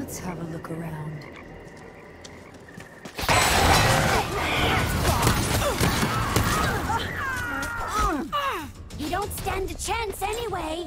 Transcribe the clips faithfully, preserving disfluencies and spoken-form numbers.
Let's have a look around. You don't stand a chance anyway.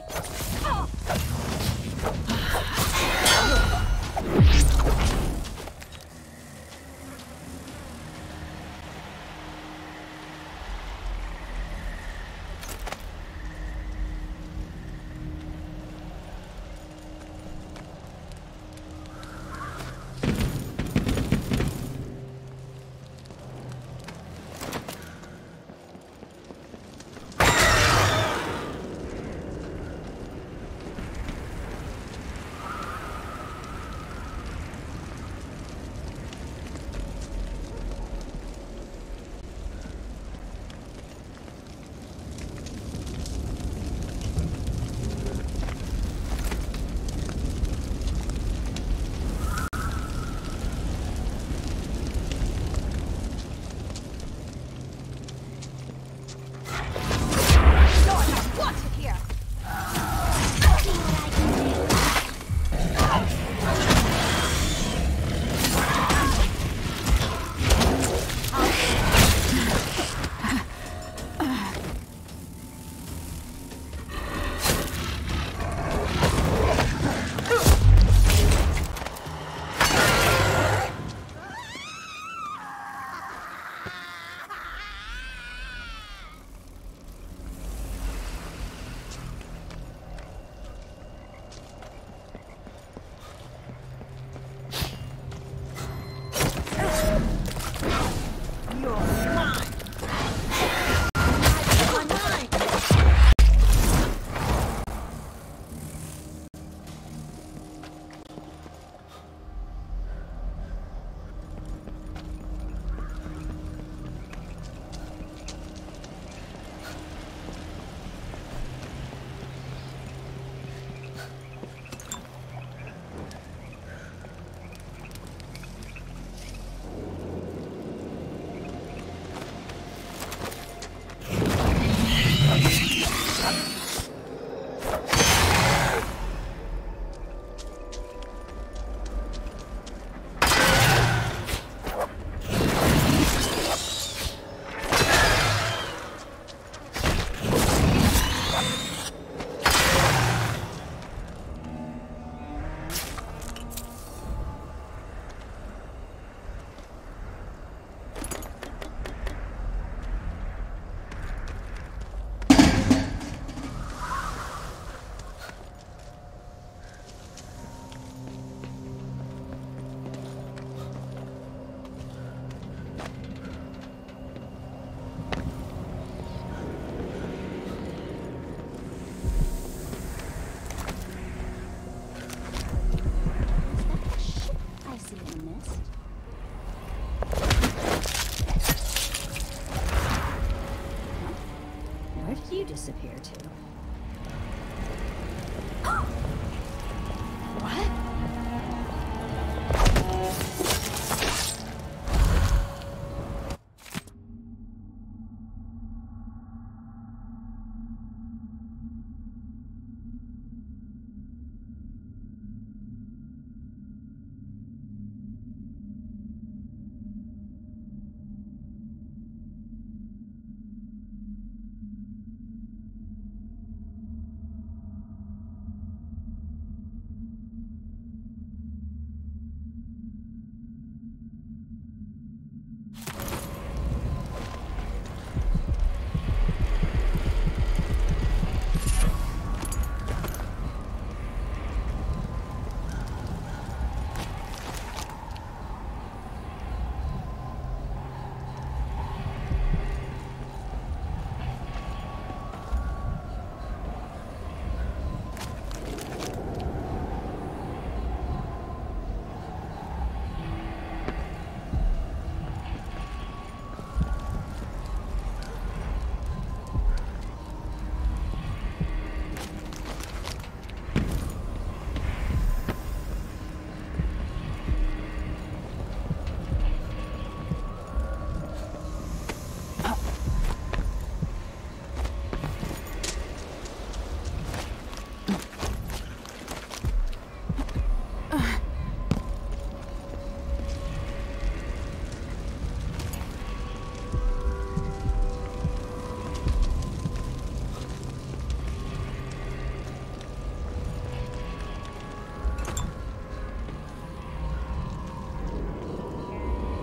Disappear to.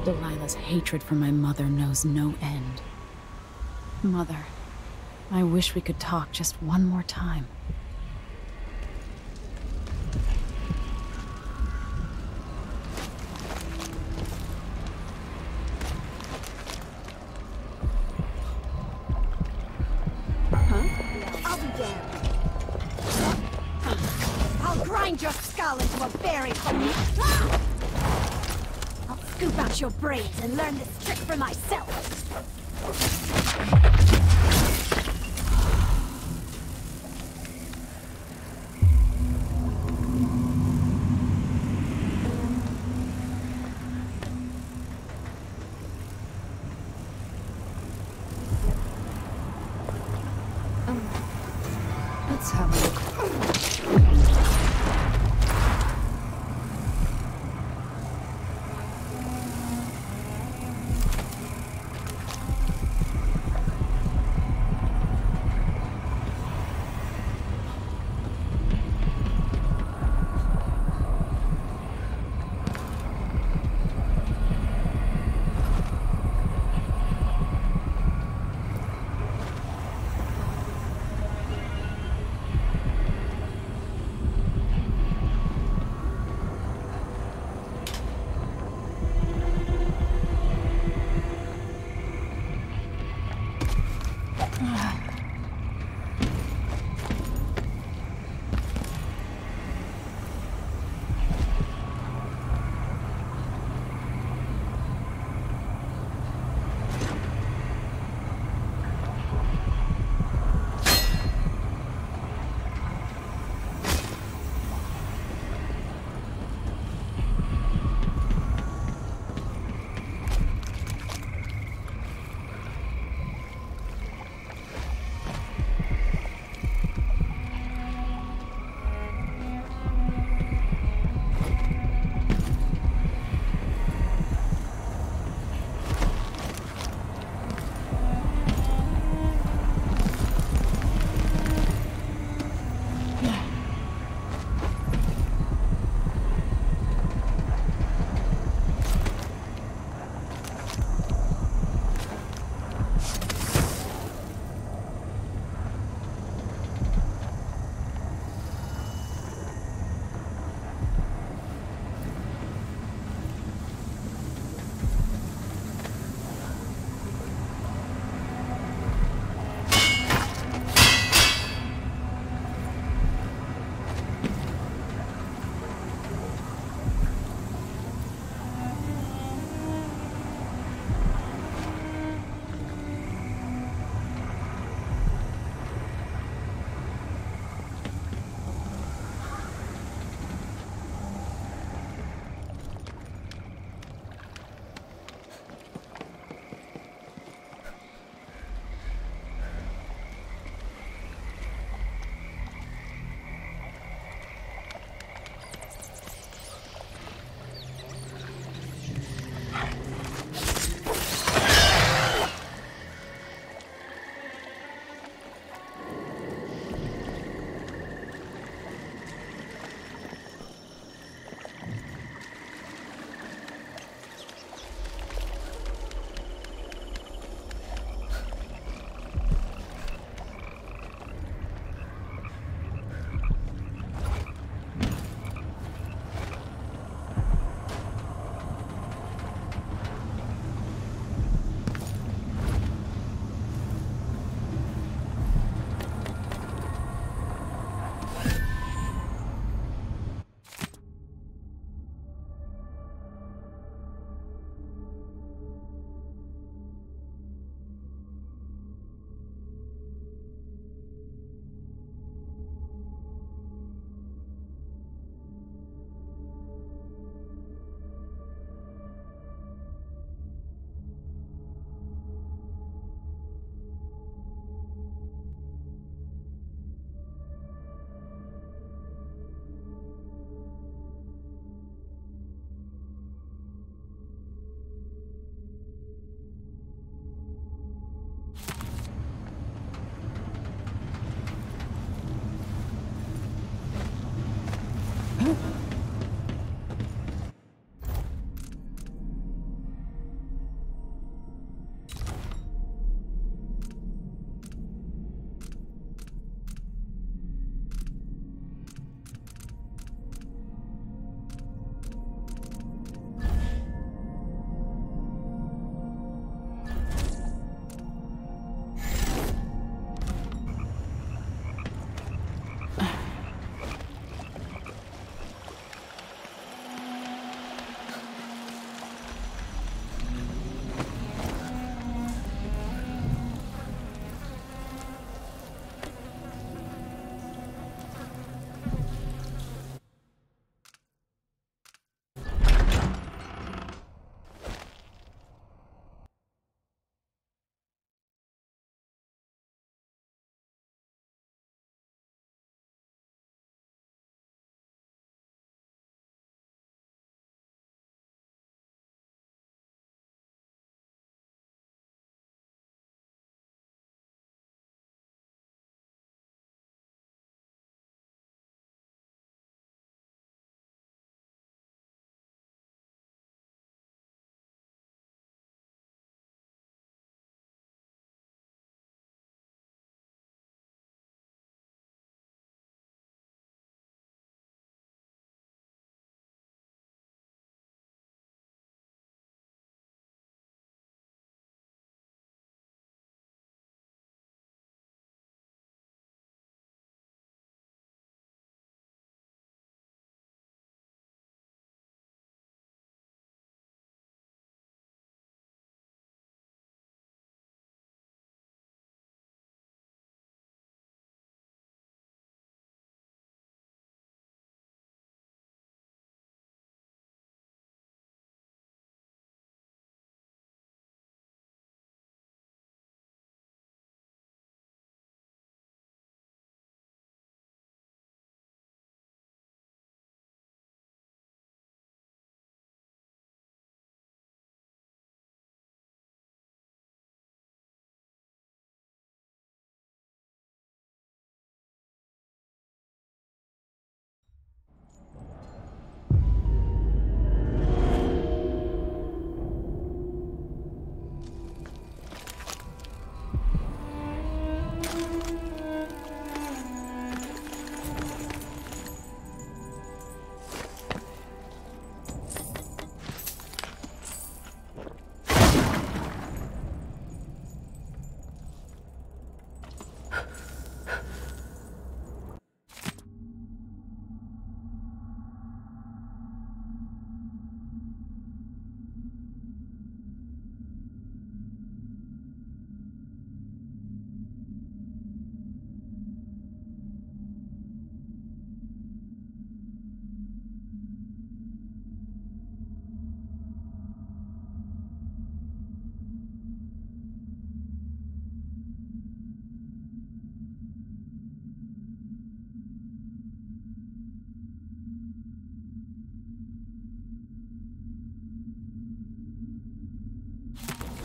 Delilah's hatred for my mother knows no end. Mother, I wish we could talk just one more time. I'll be damned. I'll grind your skull into a berry for me. I'll scoop out your brains and learn this trick for myself. Let's have a look.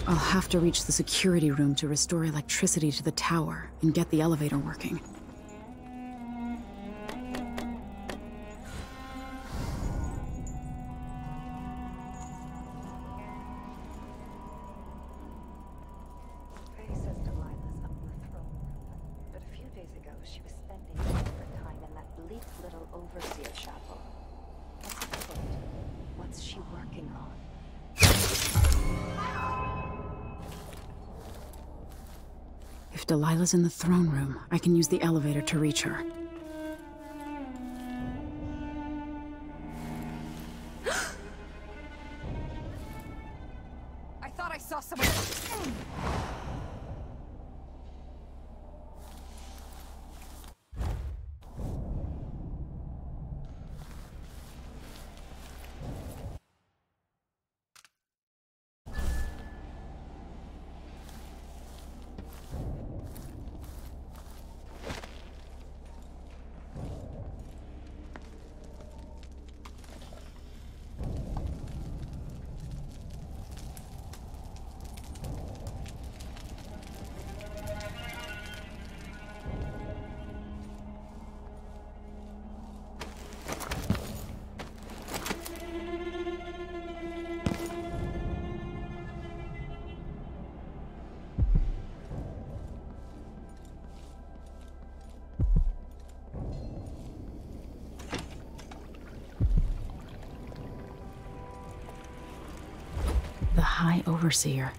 I'll have to reach the security room to restore electricity to the tower and get the elevator working. Faye says Delilah's up in the throne room, but a few days ago she was spending most of her time in that bleak little overseer chapel. What's afoot? What's she working on? If Delilah's in the throne room, I can use the elevator to reach her. I thought I saw someone. The High Overseer.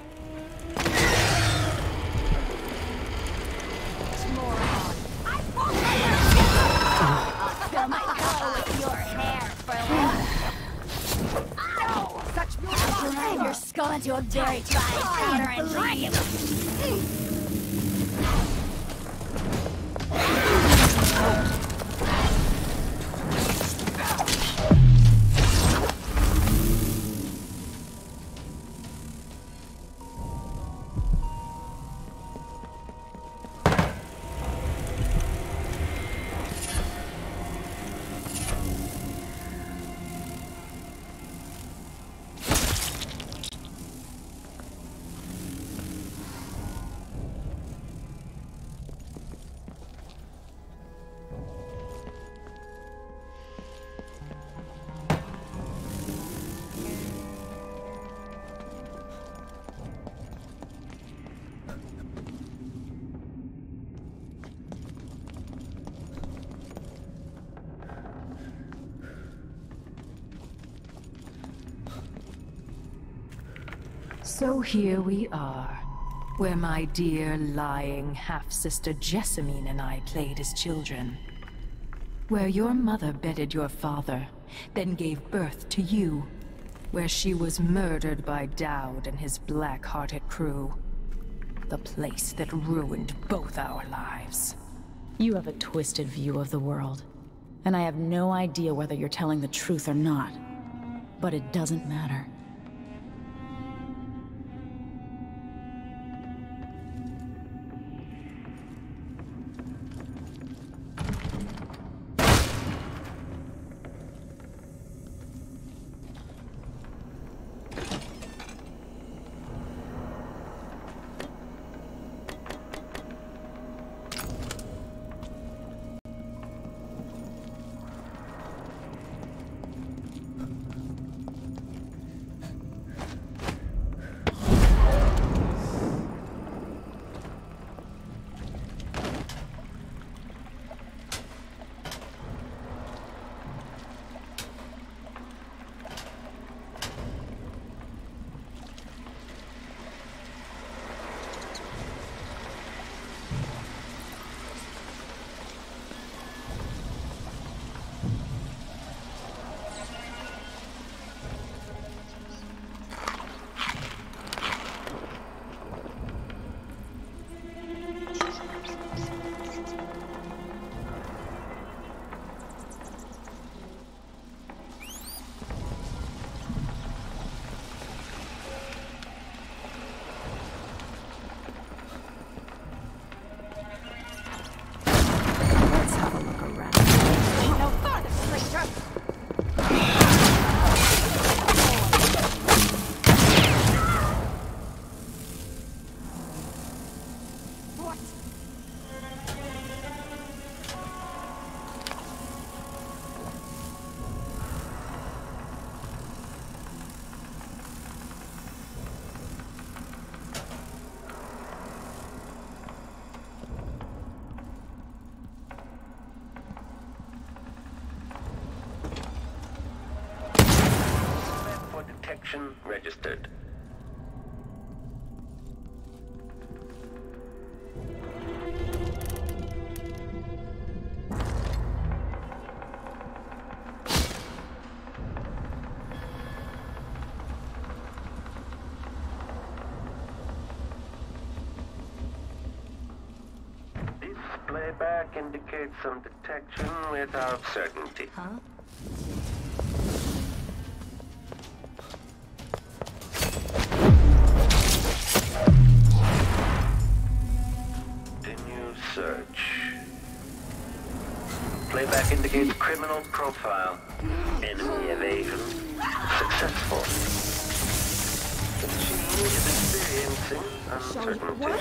Fill my bowl with your hair, Furlong. No! Such beautiful grind your skull into a very dry powder and drag it. So here we are, where my dear lying half-sister Jessamine and I played as children. Where your mother bedded your father, then gave birth to you. Where she was murdered by Dowd and his black-hearted crew. The place that ruined both our lives. You have a twisted view of the world, and I have no idea whether you're telling the truth or not. But it doesn't matter. detection registered. Playback indicates some detection without certainty. Huh? Continue search. Playback indicates criminal profile. Enemy evasion successful. The machine is experiencing uncertainty.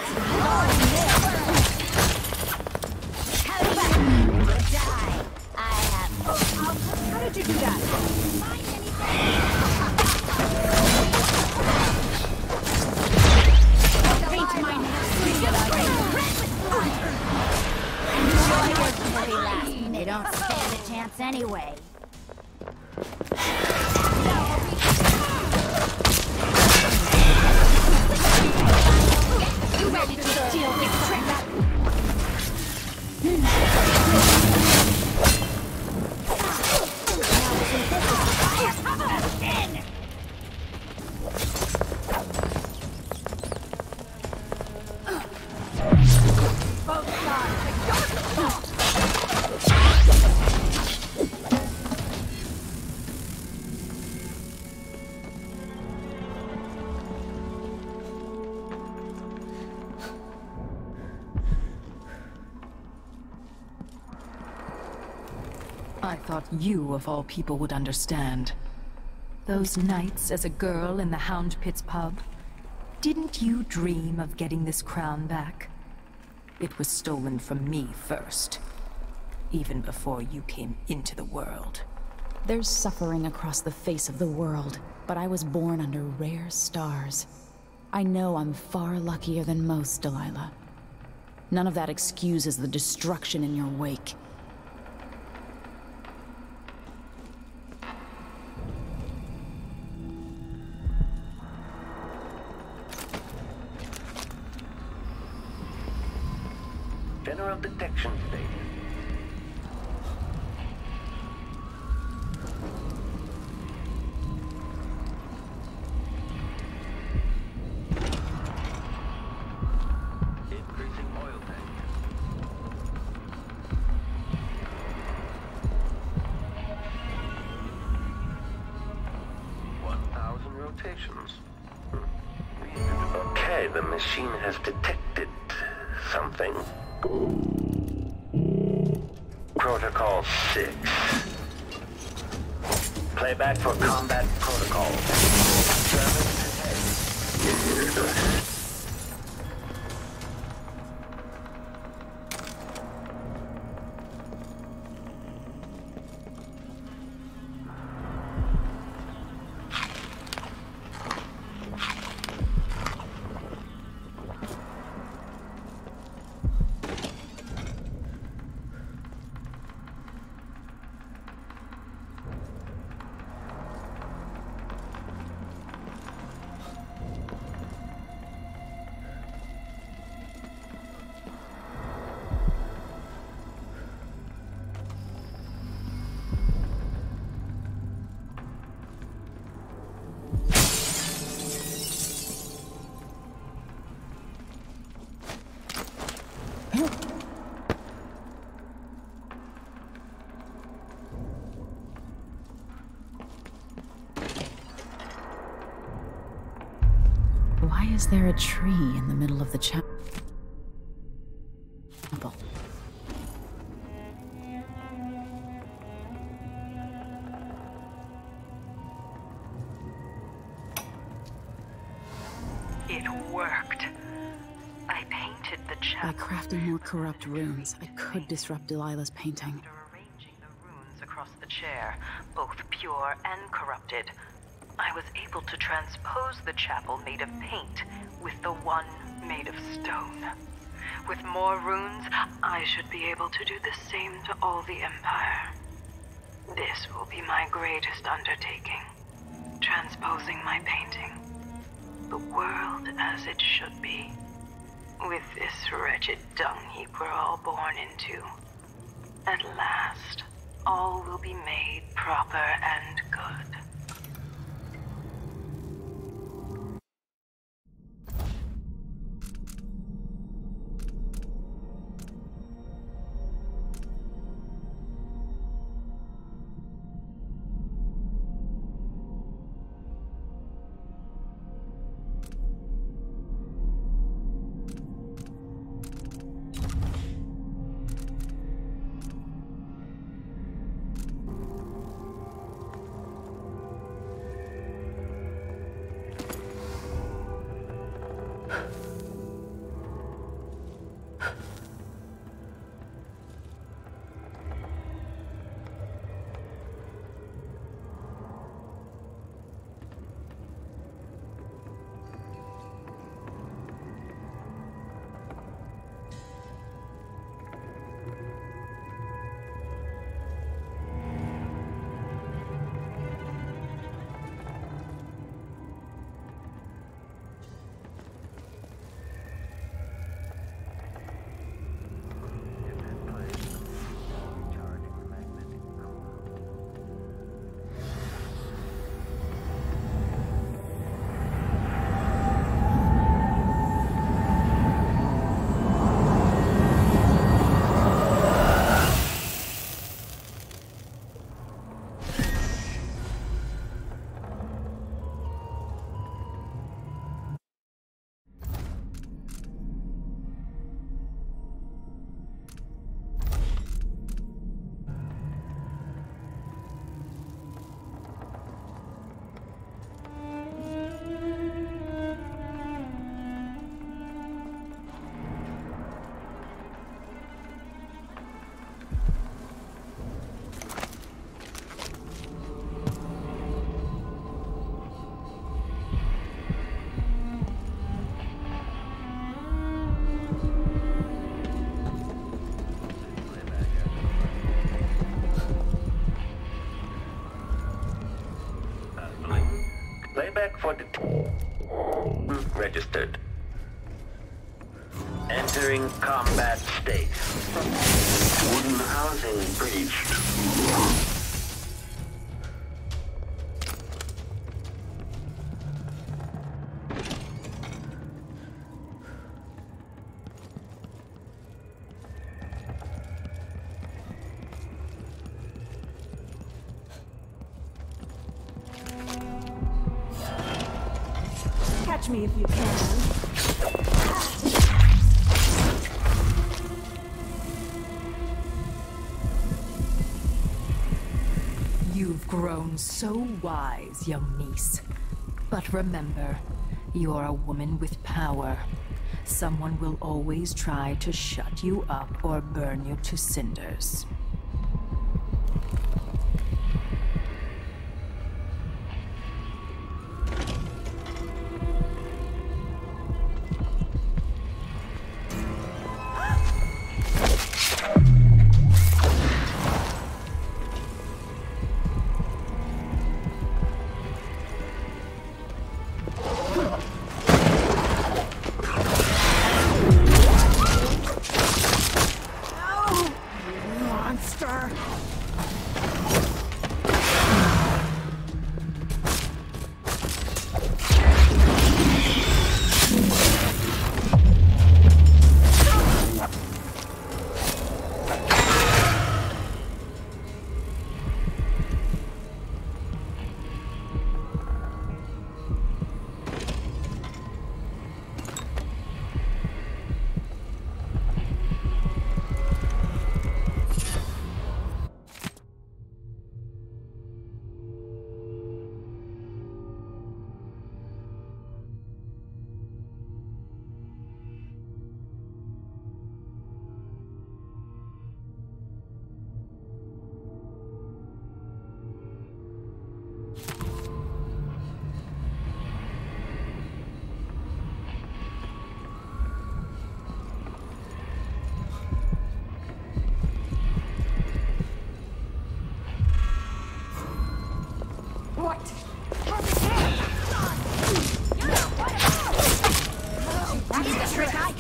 Die. I have. Oh, how did you do that? Find Paint my nest. They don't stand a chance anyway. You ready to deal with trigger? I thought you, of all people, would understand. Those nights as a girl in the Hound Pit's pub. Didn't you dream of getting this crown back? It was stolen from me first. Even before you came into the world. There's suffering across the face of the world, but I was born under rare stars. I know I'm far luckier than most, Delilah. None of that excuses the destruction in your wake. General detection state. Increasing oil tank. One thousand rotations. Hmm. Okay, the machine has detected something. Protocol six. Playback for combat protocol. Service ahead. Why is there a tree in the middle of the chapel? It worked. I painted the chapel. By crafting more corrupt runes, I could disrupt Delilah's painting. After arranging the runes across the chair, both pure and corrupted, I was able to transpose the chapel made of paint with the one made of stone. With more runes, I should be able to do the same to all the Empire. This will be my greatest undertaking. Transpose exposing my painting. The world as it should be. With this wretched dung heap we're all born into. At last, all will be made proper and good. Playback for the registered. Entering combat state. Wooden housing breached. Catch me if you can. You've grown so wise, young niece. But remember, you're a woman with power. Someone will always try to shut you up or burn you to cinders.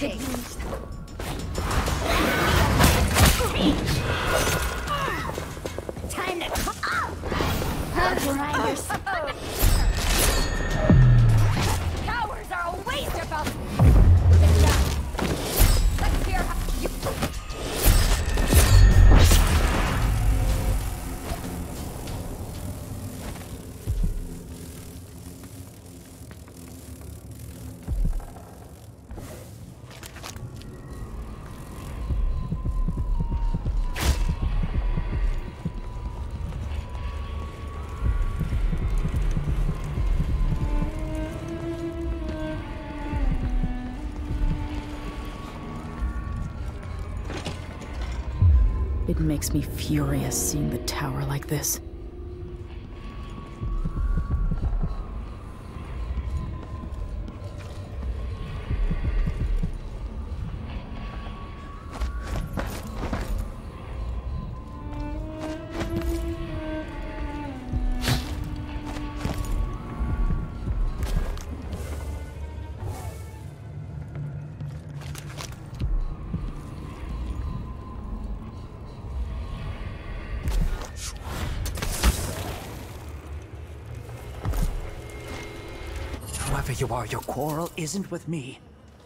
could use time to grind your cowards are a waste of us. Let's hear how you. It makes me furious seeing the tower like this. Whoever you are, your quarrel isn't with me.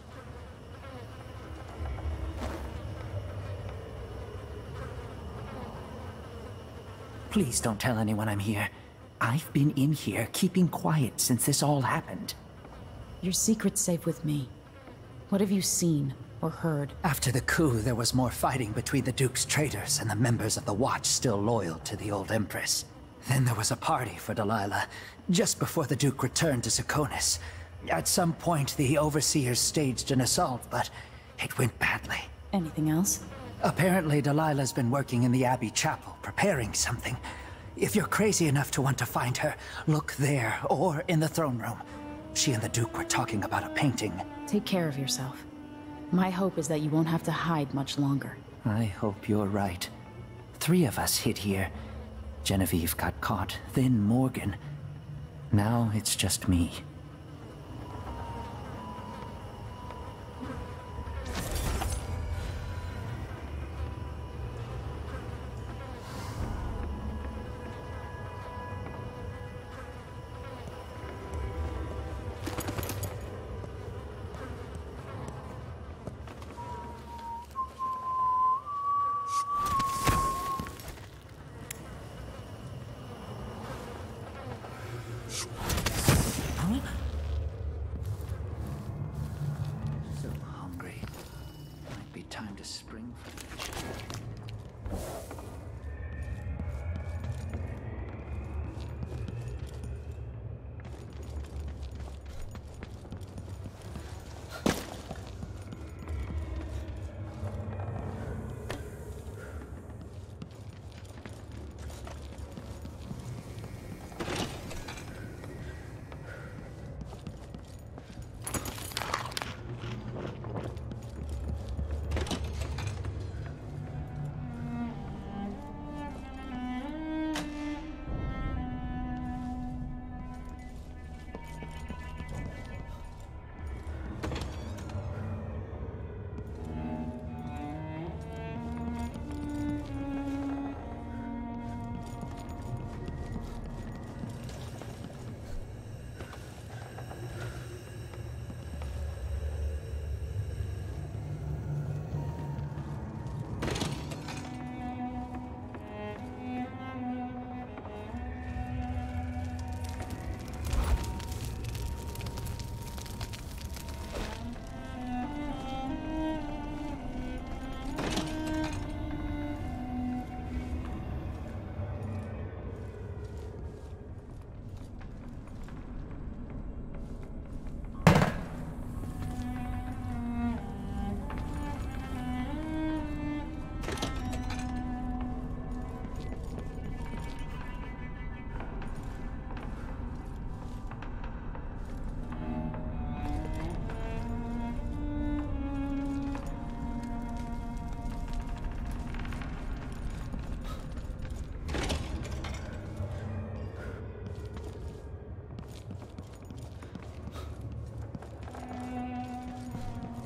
Please don't tell anyone I'm here. I've been in here keeping quiet since this all happened. Your secret's safe with me. What have you seen or heard? After the coup, there was more fighting between the Duke's traitors and the members of the Watch still loyal to the old Empress. Then there was a party for Delilah, just before the Duke returned to Serconis. At some point, the Overseers staged an assault, but it went badly. Anything else? Apparently, Delilah's been working in the Abbey Chapel, preparing something. If you're crazy enough to want to find her, look there, or in the throne room. She and the Duke were talking about a painting. Take care of yourself. My hope is that you won't have to hide much longer. I hope you're right. Three of us hid here. Genevieve got caught, then Morgan. Now it's just me. Huh?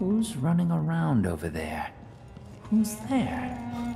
Who's running around over there? Who's there?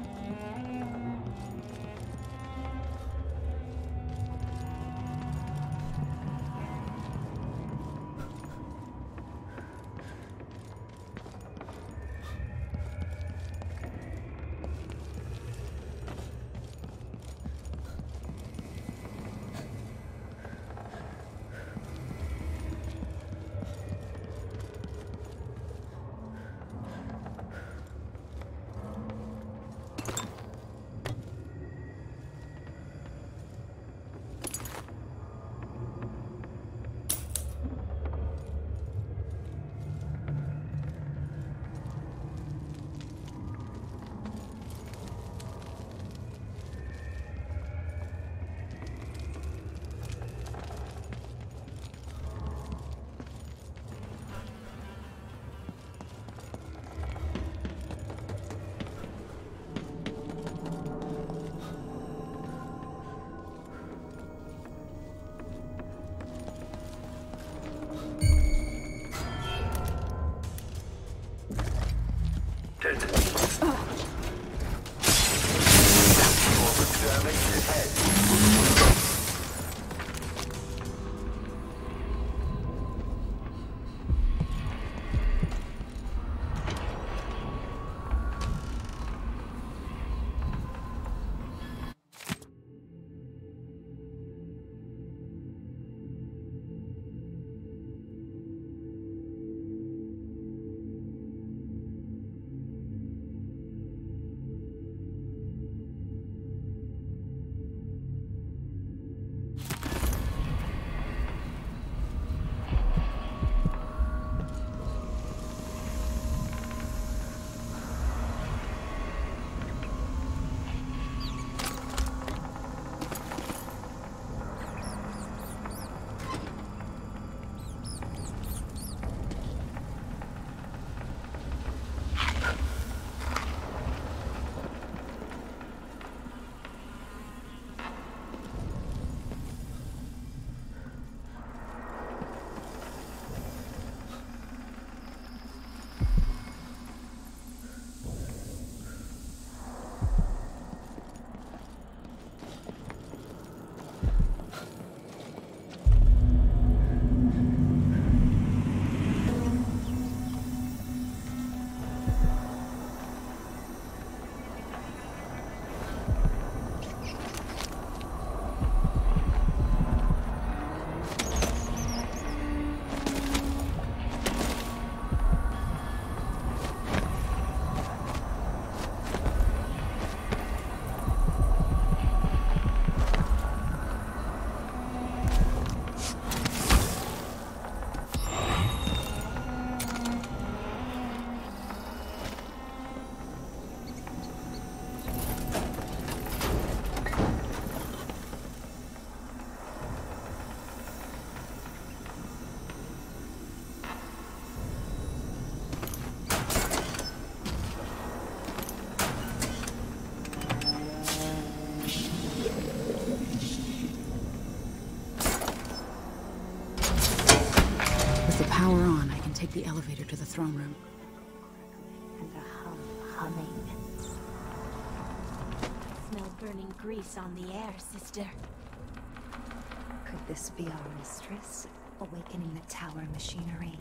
Power on, I can take the elevator to the throne room. And a hum humming. Smell burning grease on the air, sister. Could this be our mistress, awakening the tower machinery?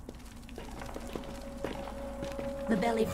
The belly...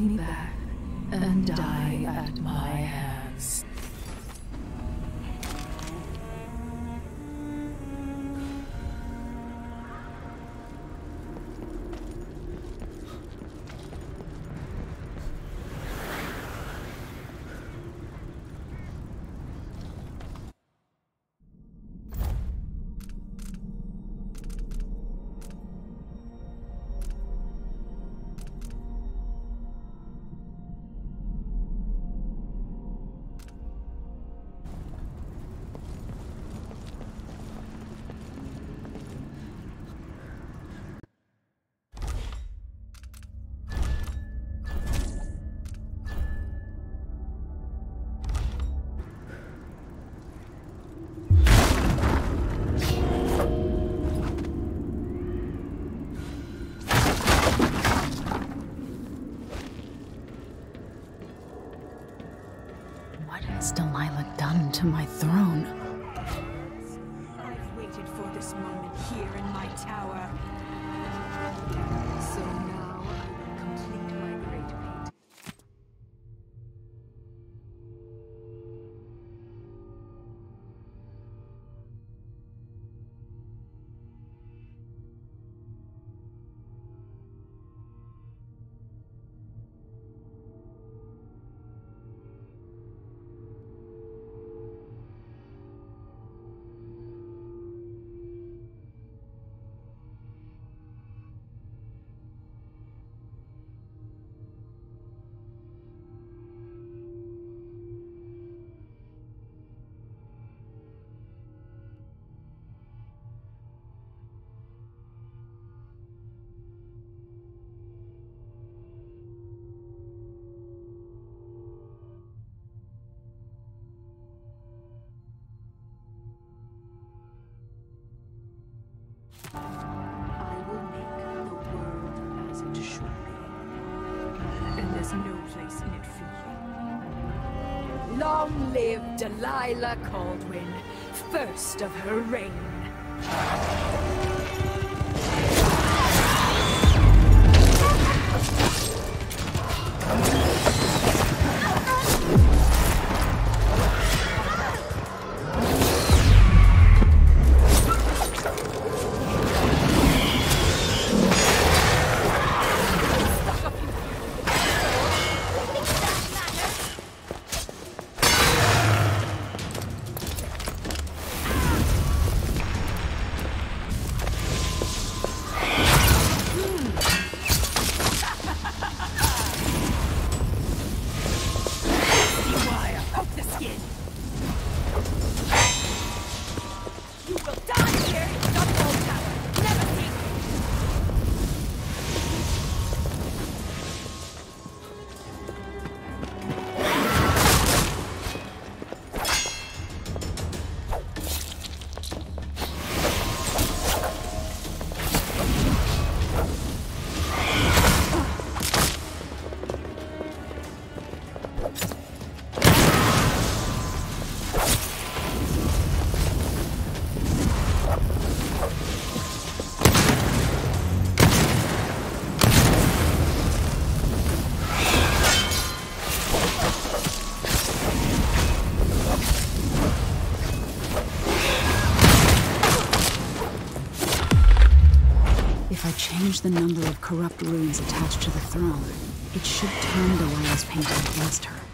me back and die at my hands. What has Delilah done to my throne? I've waited for this moment here in my tower. So now I will complete my great painting. I will make the world as it should be. And there's no place in it for you. Long live Delilah Caldwin, first of her reign. If I change the number of corrupt runes attached to the throne, it should turn Delilah's painting against her.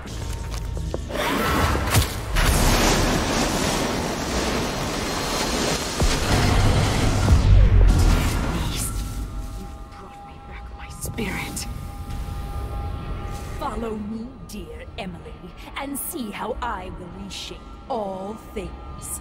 Spirit. Follow me, dear Emily, and see how I will reshape all things.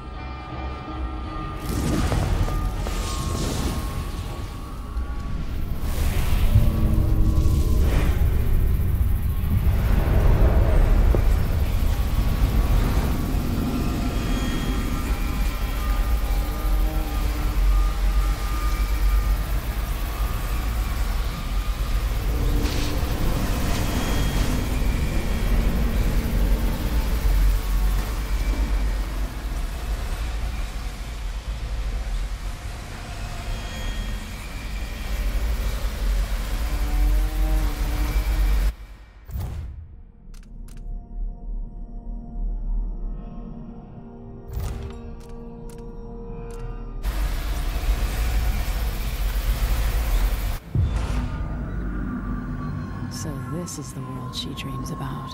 So this is the world she dreams about.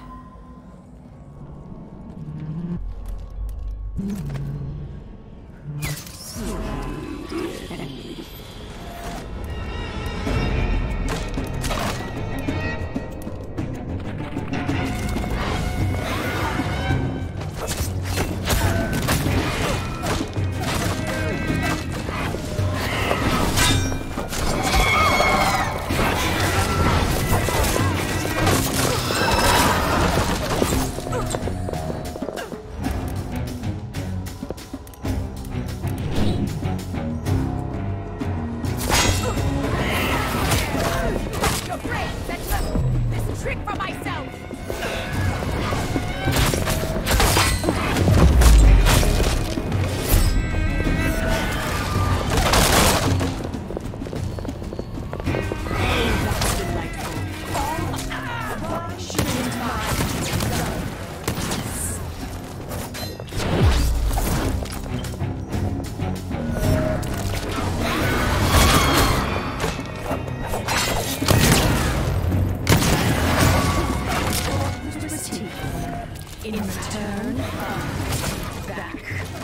In return, back.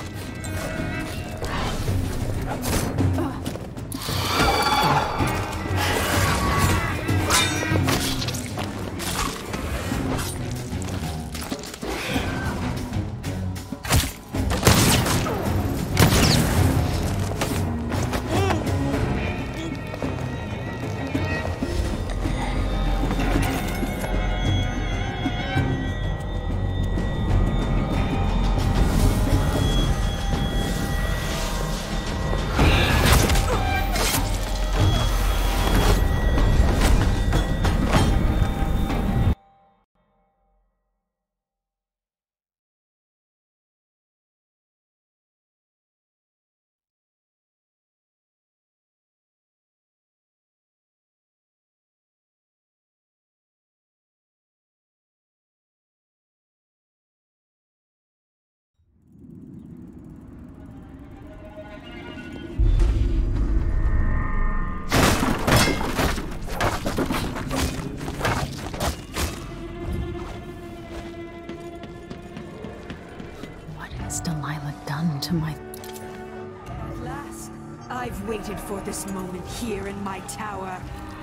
To my... At last, I've waited for this moment here in my tower.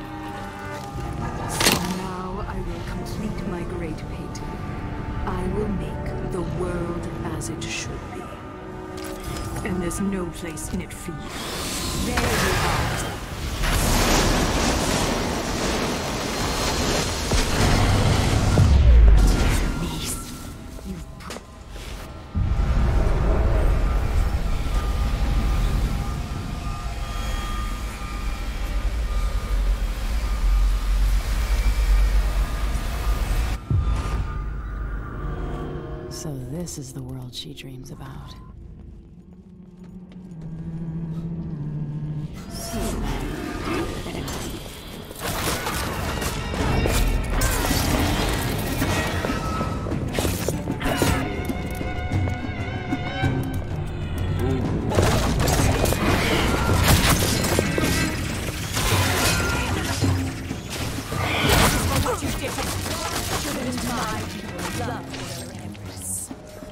So now I will complete my great painting. I will make the world as it should be. And there's no place in it for you. There you are. So this is the world she dreams about. What you did, children's mind. love for Empress.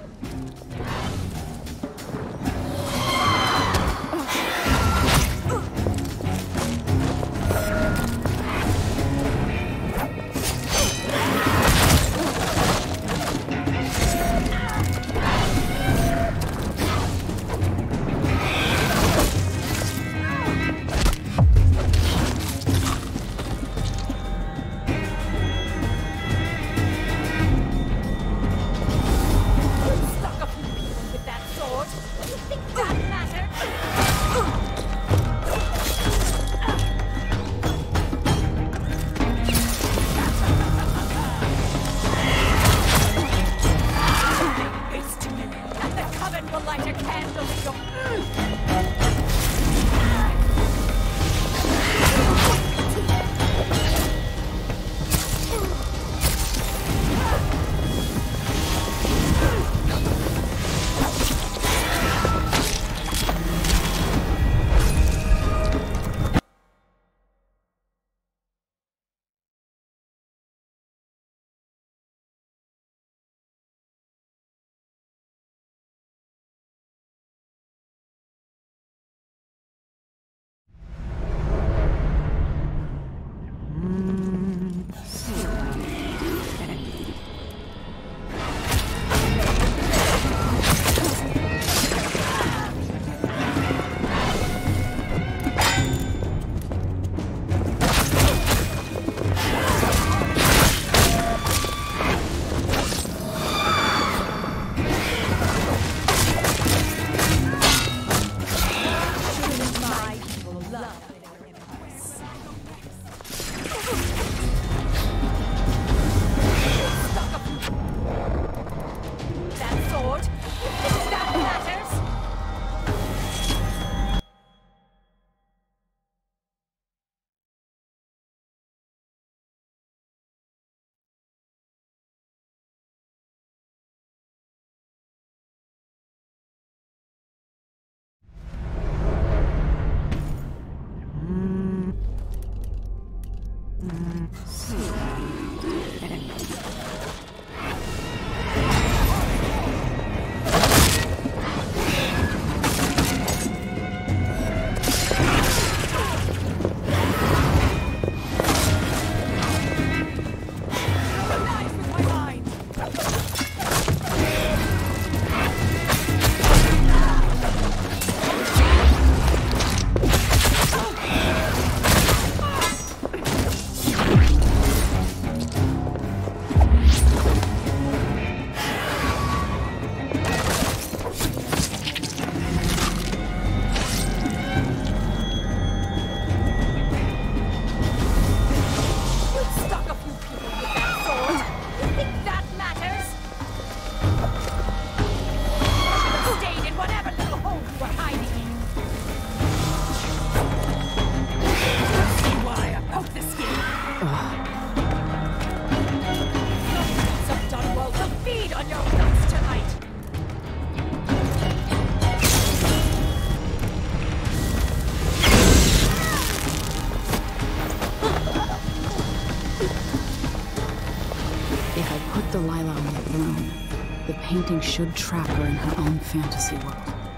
Delilah on the throne, the painting should trap her in her own fantasy world.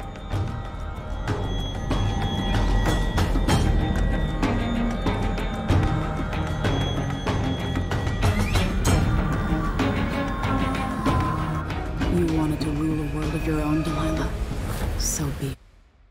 You wanted to rule a world of your own, Delilah? So be it.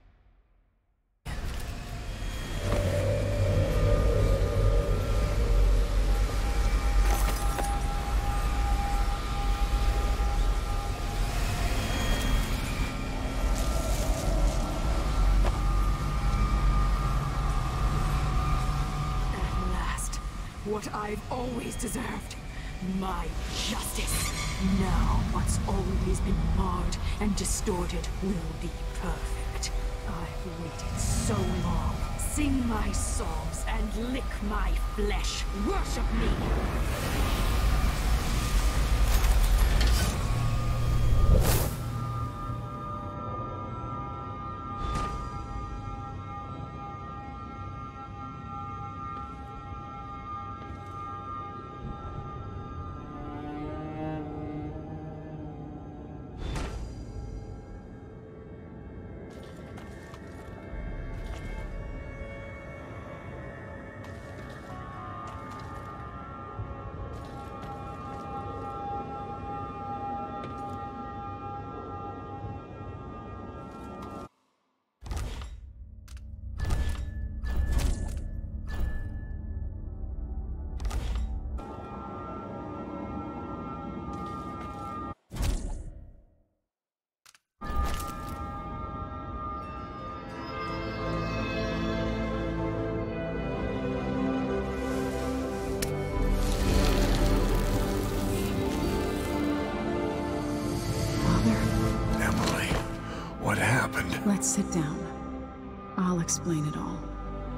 What I've always deserved. My justice. Now what's always been marred and distorted will be perfect. I've waited so long. Sing my songs and lick my flesh. Worship me. happened? Let's sit down. I'll explain it all.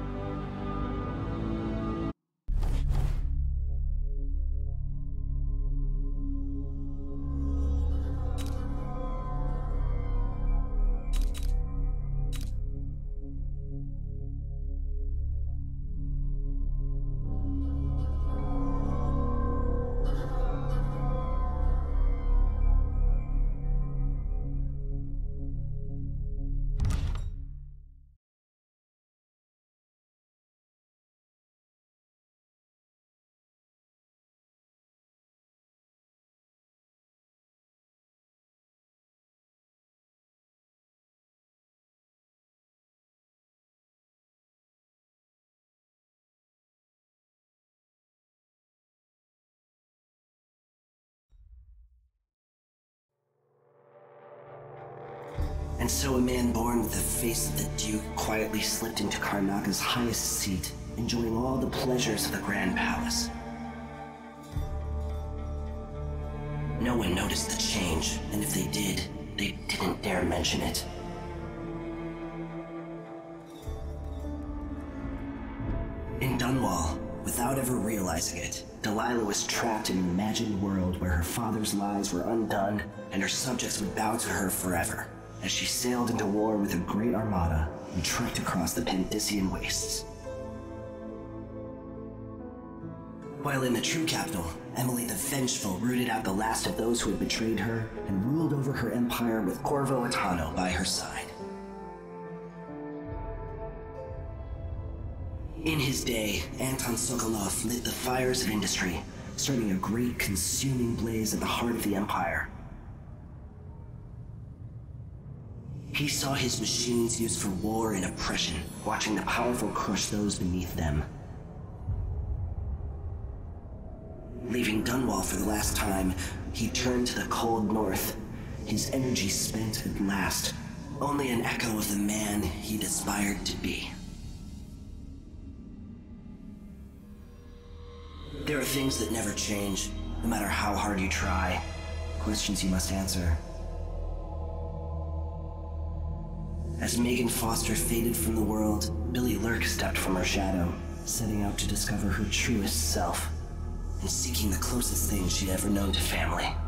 And so a man born with the face of the Duke quietly slipped into Karnaka's highest seat, enjoying all the pleasures of the Grand Palace. No one noticed the change, and if they did, they didn't dare mention it. In Dunwall, without ever realizing it, Delilah was trapped in an imagined world where her father's lies were undone and her subjects would bow to her forever, as she sailed into war with a great armada and trekked across the Pandician wastes. While in the true capital, Emily the Vengeful rooted out the last of those who had betrayed her and ruled over her empire with Corvo Atano by her side. In his day, Anton Sokolov lit the fires of industry, starting a great consuming blaze at the heart of the empire. He saw his machines used for war and oppression, watching the powerful crush those beneath them. Leaving Dunwall for the last time, he turned to the cold north, his energy spent at last, only an echo of the man he'd aspired to be. There are things that never change, no matter how hard you try. Questions you must answer. As Megan Foster faded from the world, Billy Lurk stepped from her shadow, setting out to discover her truest self, and seeking the closest thing she'd ever known to family.